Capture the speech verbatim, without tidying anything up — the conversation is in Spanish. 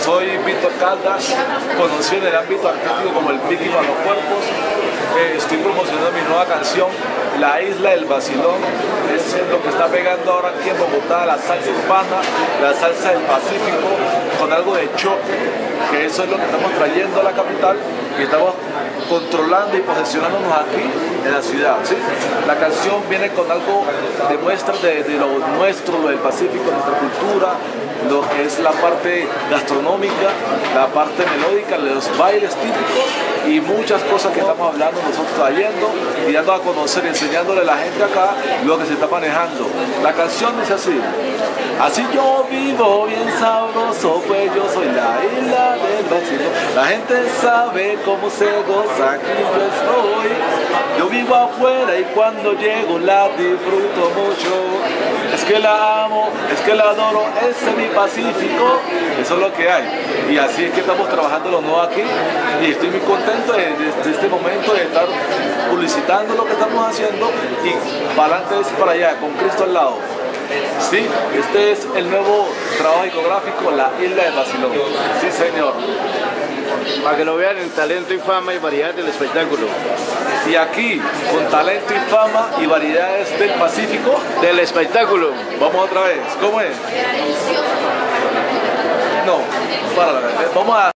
Soy Víctor Caldas, conocido en el ámbito artístico como el Vicky para los cuerpos. Eh, estoy promocionando mi nueva canción, La Isla del Vacilón. Es lo que está pegando ahora aquí en Bogotá, la salsa urbana, la salsa del Pacífico, con algo de choque, que eso es lo que estamos trayendo a la capital y estamos controlando y posesionándonos aquí en la ciudad, ¿sí? La canción viene con algo de muestras de, de lo nuestro, lo del Pacífico, nuestra cultura, lo que es la parte gastronómica, la parte melódica, los bailes típicos y muchas cosas que estamos hablando nosotros trayendo y dando a conocer, enseñándole a la gente acá lo que se está manejando. La canción dice así: así yo vivo bien sabroso, pues yo soy la isla del vacilón. La gente sabe cómo se goza, aquí yo estoy. Yo vivo afuera y cuando llego la disfruto mucho. Es que la amo, es que la adoro, ese es mi Pacífico. Eso es lo que hay. Y así es que estamos trabajando lo nuevo aquí. Y estoy muy contento de, de, de este momento de estar publicitando lo que estamos haciendo y para adelante es para allá, con Cristo al lado. Sí, este es el nuevo trabajo discográfico, La Isla del Vacilón. Sí, señor. Para que lo vean en talento y fama y variedades del espectáculo. Y aquí, con talento y fama y variedades del Pacífico, Del espectáculo. vamos otra vez. ¿Cómo es? No, para la vez. Vamos a...